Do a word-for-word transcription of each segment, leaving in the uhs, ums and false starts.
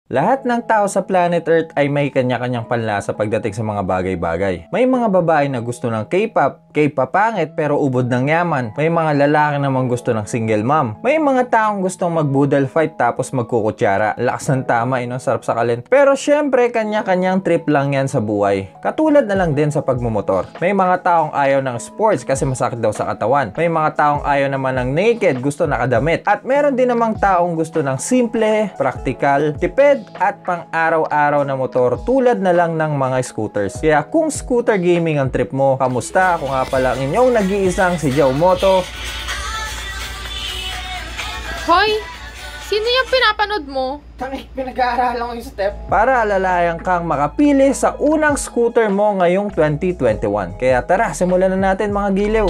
Lahat ng tao sa planet Earth ay may kanya-kanyang panlasa pagdating sa mga bagay-bagay. May mga babae na gusto ng K-pop, K-pop pangit pero ubod ng yaman. May mga lalaki naman gusto ng single mom. May mga taong gustong mag-boodle fight tapos magkukutsara. Lakas ng tama, ino, sarap sa kalent. Pero syempre, kanya-kanyang trip lang yan sa buhay. Katulad na lang din sa pagmumotor. May mga taong ayaw ng sports kasi masakit daw sa katawan. May mga taong ayaw naman ng naked, gusto nakadamit. At meron din namang taong gusto ng simple, praktikal, tipid, at pang araw-araw na motor tulad na lang ng mga scooters. Kaya kung scooter gaming ang trip mo, kamusta? Ako nga pala ang inyong nag-iisang si Joe Moto. Hoy! Sino yung pinapanood mo? Tangik, pinag-aaralan ko yung step. Para alalayan kang makapili sa unang scooter mo ngayong twenty twenty-one. Kaya tara, simulan na natin mga giliw.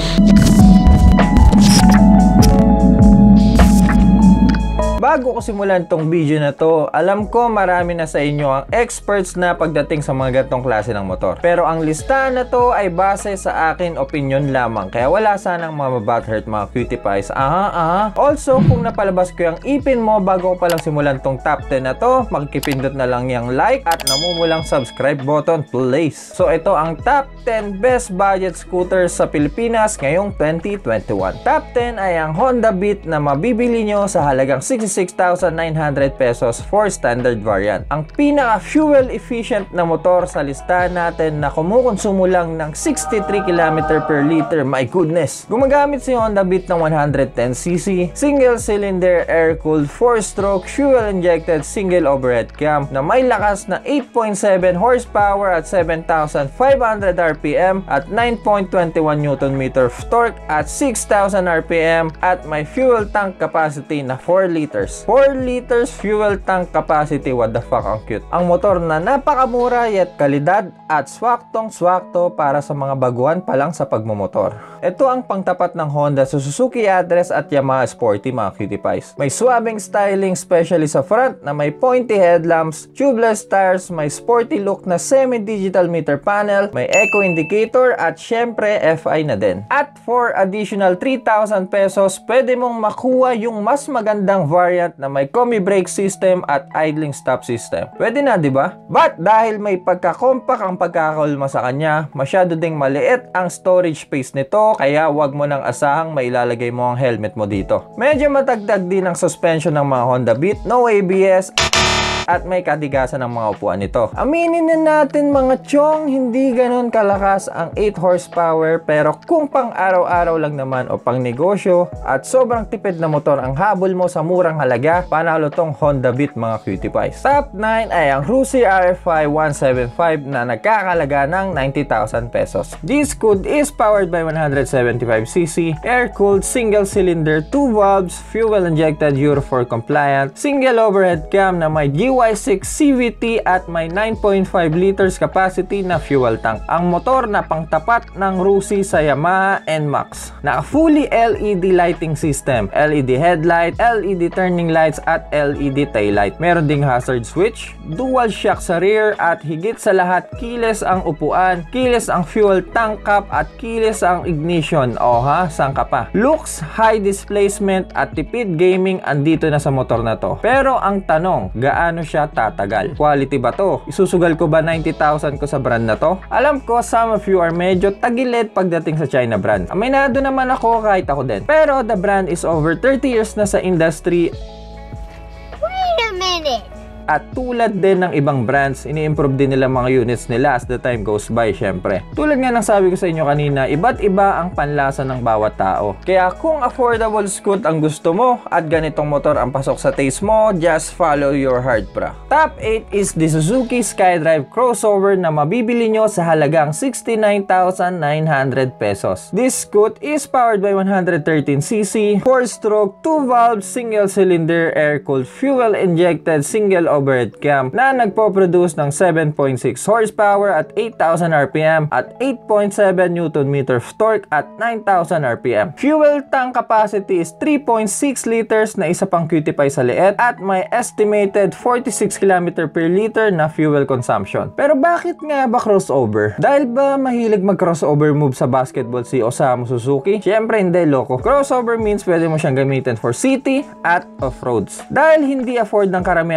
Bago ko simulan tong video na to, alam ko marami na sa inyo ang experts na pagdating sa mga ganitong klase ng motor. Pero ang listahan na to ay base sa akin opinion lamang. Kaya wala sanang mga butthurt mga cutie pies. Aha, aha. Also, kung napalabas ko yung ipin mo bago ko palang simulan tong top ten na to, makikipindot na lang yung like at namumulang subscribe button, please. So ito ang top ten best budget scooters sa Pilipinas ngayong twenty twenty-one. Top ten ay ang Honda Beat na mabibili nyo sa halagang sixty-six thousand nine hundred pesos for standard variant. Ang pinaka-fuel efficient na motor sa listahan natin na kumukonsumo lang ng sixty-three kilometers per liter. My goodness! Gumagamit si Honda Beat ng one hundred ten c c, single cylinder air-cooled four stroke fuel-injected single overhead cam na may lakas na eight point seven horsepower at seven thousand five hundred R P M at nine point two one newton meter torque at six thousand R P M at may fuel tank capacity na four liters. four liters fuel tank capacity, what the fuck, ang cute. Ang motor na napakamura yet kalidad at swaktong-swakto para sa mga baguhan pa lang sa pagmumotor. Ito ang pangtapat ng Honda sa Suzuki Address at Yamaha Sporty mga cutie pies. May swabbing styling especially sa front na may pointy headlamps, tubeless tires, may sporty look na semi-digital meter panel, may eco indicator at syempre F I na din. At for additional three thousand pesos, pwede mong makuha yung mas magandang variant na may combi brake system at idling stop system. Pwede na, di ba? But dahil may pagka-compact ang pagkakaulma sa kanya, masyado ding maliit ang storage space nito, kaya wag mo nang asahang mailalagay mo ang helmet mo dito. Medyo matagtag din ang suspension ng mga Honda Beat, no A B S, at may kadigasan ng mga upuan nito. Aminin na natin mga chong, hindi ganon kalakas ang eight horsepower, pero kung pang araw-araw lang naman o pang negosyo at sobrang tipid na motor ang habol mo sa murang halaga, panalo tong Honda Beat mga cutie pies. Top nine ay ang Rusi R F I one seventy-five na nagkakalaga ng ninety thousand pesos. This Scoot is powered by one hundred seventy-five c c, air-cooled single cylinder, two valves, fuel-injected Euro four compliant, single overhead cam na may G Y six C V T at may nine point five liters capacity na fuel tank. Ang motor na pangtapat ng Rusi sa Yamaha N MAX. Naka fully L E D lighting system, L E D headlight, L E D turning lights at L E D taillight. Meron ding hazard switch, dual shock sa rear at higit sa lahat keyless ang upuan, keyless ang fuel tank cap at keyless ang ignition. O ha, saan ka pa? Looks, high displacement at tipid gaming andito na sa motor na to. Pero ang tanong, gaano siya tatagal? Quality ba to? Isusugal ko ba ninety thousand ko sa brand na to? Alam ko some of you are medyo tagilid pagdating sa China brand. Aminado naman ako, kahit ako din. Pero the brand is over thirty years na sa industry. Wait a minute! At tulad din ng ibang brands, ini-improve din nila mga units nila as the time goes by, syempre. Tulad nga ng sabi ko sa inyo kanina, iba't iba ang panlasa ng bawat tao. Kaya kung affordable scoot ang gusto mo at ganitong motor ang pasok sa taste mo, just follow your heart, bra. Top eight is the Suzuki SkyDrive crossover na mabibili nyo sa halagang sixty-nine thousand nine hundred pesos. This scoot is powered by one hundred thirteen c c, four stroke, two valve, single cylinder, air-cooled, fuel-injected, single overhead cam na nagpo-produce ng seven point six horsepower at eight thousand R P M at eight point seven newton meter torque at nine thousand R P M. Fuel tank capacity is three point six liters na isa pang cutie pie sa liit at may estimated forty-six kilometers per liter na fuel consumption. Pero bakit nga ba crossover? Dahil ba mahilig mag-crossover move sa basketball si Osamu Suzuki? Siyempre hindi, loko. Crossover means pwede mo siyang gamitin for city at off-roads. Dahil hindi afford ng karamihan ng mga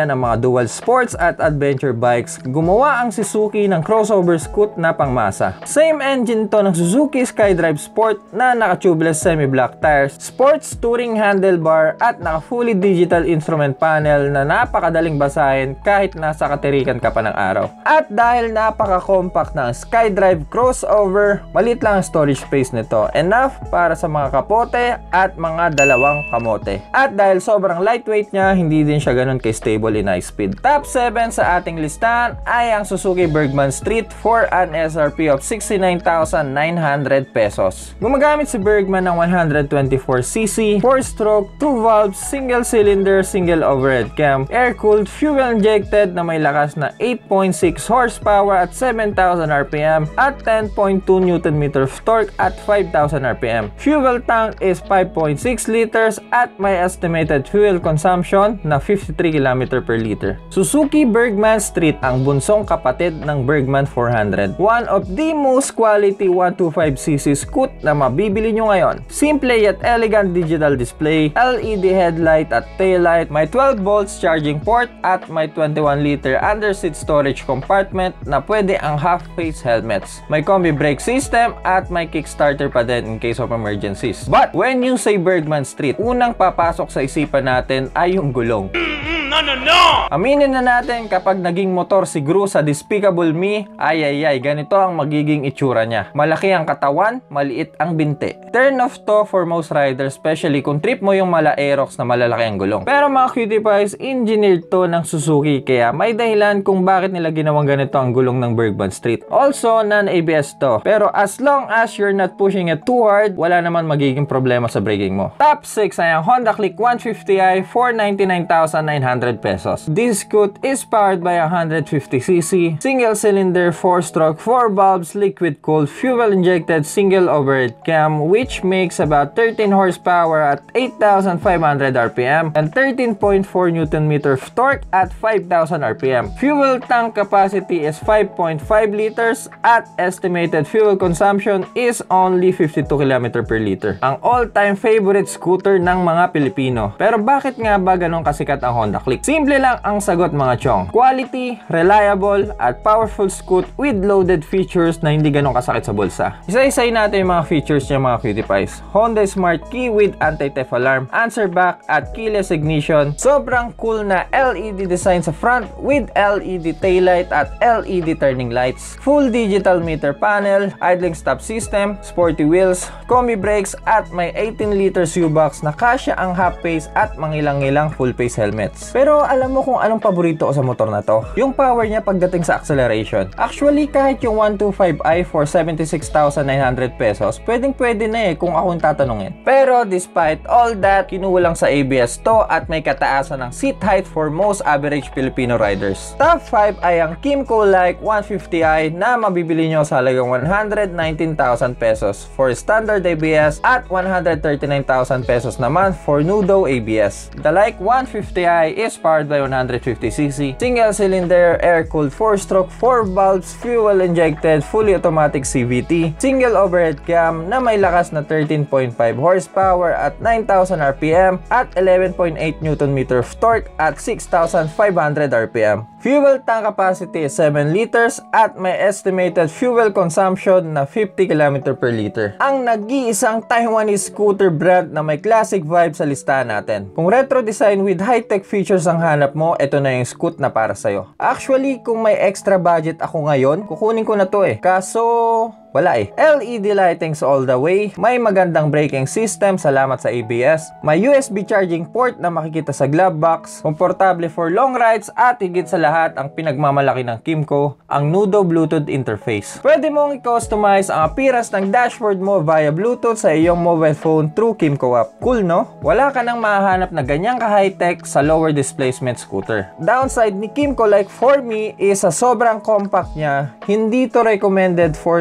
dual sports at adventure bikes, gumawa ang Suzuki ng crossover scoot na pangmasa. Same engine to ng Suzuki SkyDrive Sport na naka-tubeless semi-block tires, sports touring handlebar at naka-fully digital instrument panel na napakadaling basahin kahit nasa katirikan ka pa ng araw. At dahil napaka-compact ng SkyDrive crossover, malit lang ang storage space nito, enough para sa mga kapote at mga dalawang kamote. At dahil sobrang lightweight niya, hindi din siya ganun ka-stable in high speed. Top seven sa ating listahan ay ang Suzuki Bergman Street for an S R P of sixty-nine thousand nine hundred pesos. Gumagamit si Bergman ng one hundred twenty-four c c, four stroke, two valves, single cylinder, single overhead cam, air-cooled, fuel-injected na may lakas na eight point six horsepower at seven thousand R P M at ten point two newton meter of torque at five thousand R P M. Fuel tank is five point six liters at may estimated fuel consumption na fifty-three kilometers per liter. Suzuki Bergman Street ang bunsong kapatid ng Bergman four hundred. One of the most quality one twenty-five c c scoot na mabibili nyo ngayon. Simple yet elegant digital display, L E D headlight at taillight, may twelve volts charging port at may twenty-one liter underseat storage compartment na pwede ang half-face helmets. May combi brake system at may kickstarter pa din in case of emergencies. But when you say Bergman Street, unang papasok sa isipan natin ay yung gulong. No, no, no! Aminin na natin, kapag naging motor si Gru sa Despicable Me, ay ay ay, ganito ang magiging itsura niya. Malaki ang katawan, maliit ang binti. Turn off to for most riders, especially kung trip mo yung mala Aerox na malalaki ang gulong. Pero mga cutie pies, engineered to ng Suzuki, kaya may dahilan kung bakit nila ginawang ganito ang gulong ng Bergman Street. Also, non-A B S to. Pero as long as you're not pushing it too hard, wala naman magiging problema sa braking mo. Top six ay ang Honda Click one fifty i for ninety-nine thousand nine hundred pesos. This scoot is powered by a one hundred fifty c c, single cylinder, four stroke, four valves, liquid cooled, fuel injected, single overhead cam, which makes about thirteen horsepower at eight thousand five hundred R P M and thirteen point four newton meter of torque at five thousand R P M. Fuel tank capacity is five point five liters at estimated fuel consumption is only fifty-two kilometers per liter. Ang all-time favorite scooter ng mga Pilipino. Pero bakit nga ba ganun kasikat ang Honda Click? Simple lang ang sagot mga chong. Quality, reliable, at powerful scoot with loaded features na hindi ganun kasakit sa bulsa. Isa-isay natin yung mga features niya mga cutie pies. Honda Smart Key with anti-theft alarm, answer back, at keyless ignition. Sobrang cool na L E D design sa front with L E D taillight at L E D turning lights. Full digital meter panel, idling stop system, sporty wheels, combi brakes, at may eighteen liters U-box na kasya ang half-face at mangilang-ilang full-face helmets. Pero alam mo kung anong paborito ko sa motor na to? Yung power niya pagdating sa acceleration. Actually, kahit yung one twenty-five i for seventy-six thousand nine hundred pesos, pwedeng pwede na eh kung akong tatanungin. Pero despite all that, kinuha lang sa A B S to at may kataasan ng seat height for most average Filipino riders. Top five ay ang Kymco Like one fifty i na mabibili nyo sa halagang one hundred nineteen thousand pesos for standard A B S at one hundred thirty-nine thousand pesos naman for Nudo A B S. The Like one fifty i is powered by one hundred fifty c c, single cylinder, air-cooled, four stroke, four valves, fuel-injected, fully automatic C V T, single overhead cam na may lakas na thirteen point five horsepower at nine thousand R P M at eleven point eight newton meter of torque at six thousand five hundred R P M. Fuel tank capacity is seven liters at may estimated fuel consumption na fifty kilometers per liter. Ang nag-iisang Taiwanese scooter brand na may classic vibe sa listahan natin. Kung retro design with high-tech features ang hanap mo, ito na yung scoot na para sa'yo. Actually, kung may extra budget ako ngayon, kukunin ko na to eh. Kaso wala eh. L E D lightings all the way, may magandang braking system salamat sa A B S, may U S B charging port na makikita sa glove box, komportable for long rides at higit sa lahat ang pinagmamalaki ng Kymco, ang Nudo Bluetooth interface. Pwede mong i-customize ang appearance ng dashboard mo via Bluetooth sa iyong mobile phone through Kymco app. Cool no? Wala ka nang mahahanap na ganyang ka-high-tech sa lower displacement scooter. Downside ni Kymco Like for me is sa sobrang compact niya, hindi to recommended for tall riders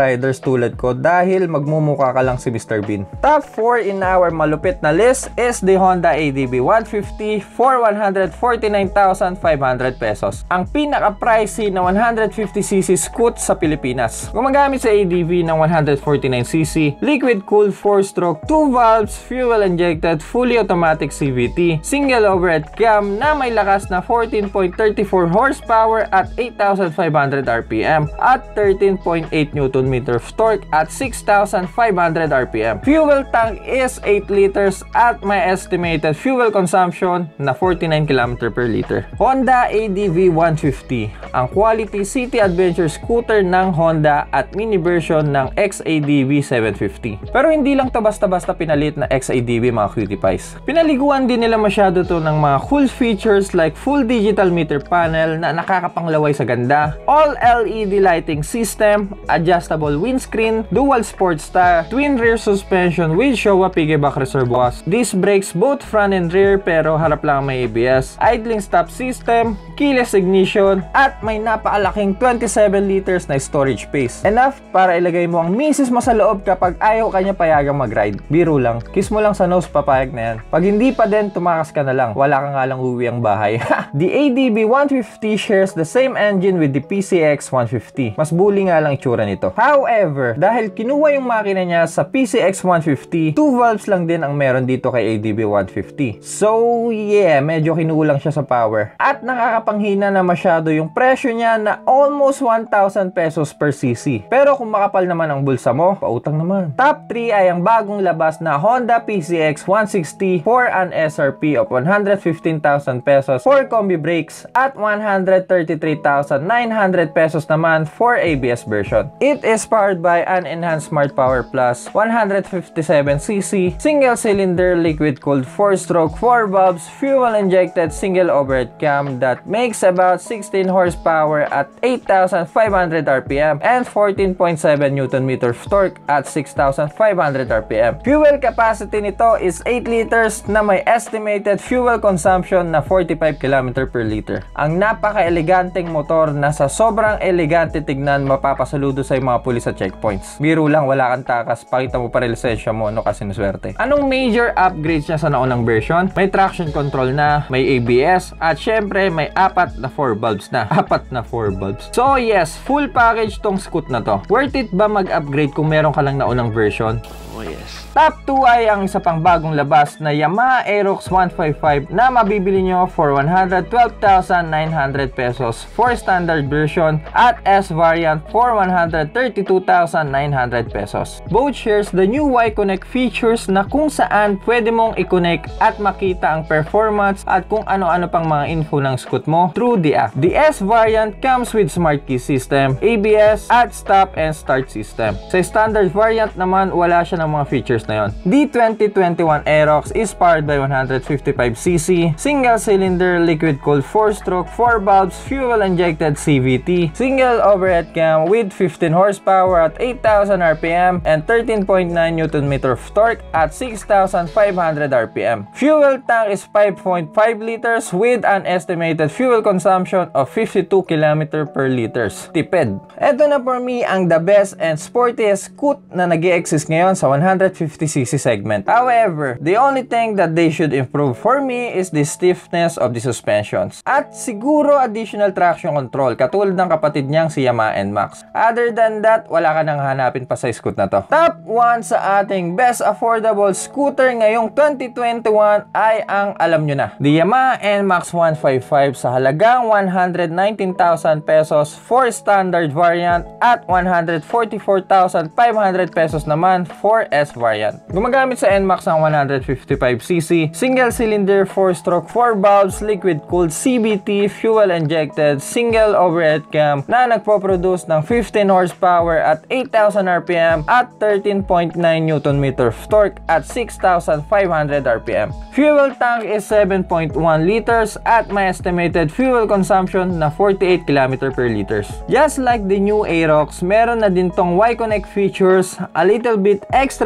riders tulad ko dahil magmumukha ka lang si Mister Bean. Top four in our malupit na list is the Honda A D V one fifty for one hundred forty-nine thousand five hundred pesos. Ang pinaka-pricey na one hundred fifty c c scoot sa Pilipinas. Gumagamit sa A D V ng one hundred forty-nine c c, liquid-cooled four-stroke, two valves, fuel-injected, fully automatic C V T, single overhead cam na may lakas na fourteen point three four horsepower at eight thousand five hundred R P M at thirteen point eight newton meter of torque at six thousand five hundred R P M. Fuel tank is eight liters at may estimated fuel consumption na forty-nine kilometers per liter. Honda A D V one fifty, ang quality city adventure scooter ng Honda at mini version ng X A D V seven fifty. Pero hindi lang to basta-basta pinalit na X A D V, mga cutie pies. Pinaliguan din nila masyado to ng mga cool features like full digital meter panel na nakakapanglaway sa ganda, all L E D lighting system, adjustable windscreen, dual sports tire, twin rear suspension with Showa piggyback reservoirs, disc brakes both front and rear pero harap lang may A B S, idling stop system, keyless ignition, at may napakalaking twenty-seven liters na storage space. Enough para ilagay mo ang misis mo sa loob kapag ayaw kanya payagang mag-ride. Biro lang, kiss mo lang sa nose, papayag na yan. Pag hindi pa din, tumakas ka na lang. Wala ka nga lang uwi ang bahay. The A D V one fifty shares the same engine with the P C X one fifty. Mas bully nga lang itsura nito. However, dahil kinuha yung makina niya sa P C X one fifty, two valves lang din ang meron dito kay A D V one fifty. So yeah, medyo kinulang siya sa power. At nakakapanghina na masyado yung presyo niya na almost one thousand pesos per cc. Pero kung makapal naman ang bulsa mo, pautang naman. Top three ay ang bagong labas na Honda P C X one sixty for an S R P of one hundred fifteen thousand pesos for combi brakes at one hundred thirty-three thousand nine hundred pesos naman for A B S version. It is powered by an enhanced Smart Power Plus one hundred fifty-seven c c single cylinder liquid cooled four stroke four valves fuel injected single overhead cam that makes about sixteen horsepower at eight thousand five hundred R P M and fourteen point seven newton meter of torque at six thousand five hundred R P M. Fuel capacity nito is eight liters na may estimated fuel consumption na forty-five kilometers per liter. Ang napaka-eleganteng motor na sa sobrang elegante tignan, mapapasaludo sa mga pulis sa checkpoints. Biro lang, wala kang takas, pakita mo pa rin lisensya mo, no, kasi naswerte. Anong major upgrades niya sa naunang version? May traction control na, may A B S, at syempre may apat na four bulbs na. Apat na four bulbs. So yes, full package tong scoot na to. Worth it ba mag-upgrade kung meron ka lang naunang version? Oh yes. Top two ay ang isa pang bagong labas na Yamaha Aerox one fifty-five na mabibili nyo for one hundred twelve thousand nine hundred pesos for standard version at S variant for one hundred thirty-two thousand nine hundred pesos. Both shares the new Y-Connect features na kung saan pwede mong i-connect at makita ang performance at kung ano-ano pang mga info ng scoot mo through the app. The S variant comes with smart key system, A B S at stop and start system. Sa standard variant naman, wala siya ng mga features na yon. The twenty twenty-one Aerox is powered by one hundred fifty-five c c single cylinder liquid cooled four stroke four valves fuel injected C V T single overhead cam with fifteen horsepower at eight thousand R P M and thirteen point nine newton meter of torque at six thousand five hundred R P M. Fuel tank is five point five liters with an estimated fuel consumption of fifty-two kilometers per liters. Tipid. Ito na for me ang the best and sportiest scoot na nag-i-exist ngayon sa one hundred fifty c c segment. However, the only thing that they should improve for me is the stiffness of the suspensions. At siguro additional traction control katulad ng kapatid niyang si Yamaha N MAX. Other than that, wala ka nang hanapin pa sa scoot na to. Top one sa ating best affordable scooter ngayong twenty twenty-one ay ang alam nyo na. The Yamaha N MAX one fifty-five sa halagang one hundred nineteen thousand pesos for standard variant at one hundred forty-four thousand five hundred pesos naman for S variant. Gumagamit sa N MAX ng one hundred fifty-five c c, single cylinder four stroke four valves liquid cooled C V T fuel injected single overhead cam na nagpo-produce ng fifteen horsepower at eight thousand R P M at thirteen point nine newton meter of torque at six thousand five hundred R P M. Fuel tank is seven point one liters at my estimated fuel consumption na forty-eight kilometers per liters. Just like the new Aerox, meron na din tong Y-Connect features, a little bit extra power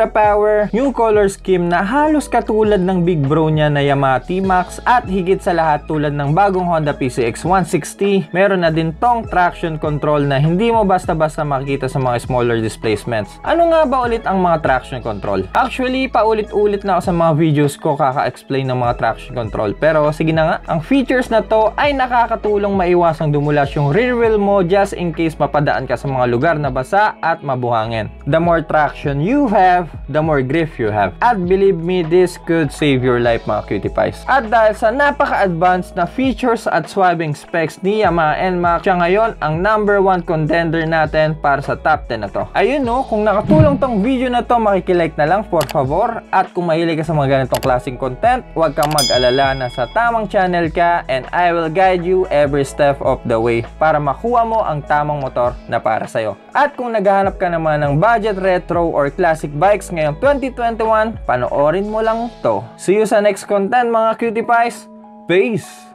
horsepower, new color scheme na halos katulad ng big bro niya na Yamaha T-Max, at higit sa lahat tulad ng bagong Honda P C X one sixty, meron na din tong traction control na hindi mo basta-basta makikita sa mga smaller displacements. Ano nga ba ulit ang mga traction control? Actually, paulit-ulit na ako sa mga videos ko kaka-explain ng mga traction control, pero sige na nga, ang features na to ay nakakatulong maiwasang dumulas yung rear wheel mo just in case mapadaan ka sa mga lugar na basa at mabuhangin. The more traction you have, the more grip you have. At believe me, this could save your life mga cutie pies. At dahil sa napaka-advanced na features at swabbing specs ni Yamaha N MAX, siya ngayon ang number one contender natin para sa top ten na to. Ayun no, kung nakatulong tong video na to, makikilike na lang por favor. At kung mahilig ka sa mga ganitong klaseng content, huwag kang mag-alala na sa tamang channel ka, and I will guide you every step of the way para makuha mo ang tamang motor na para sa'yo. At kung naghahanap ka naman ng budget retro or classic bikes ngayong twenty twenty-one, panoorin mo lang to. See you sa next content mga cutie pies. Peace!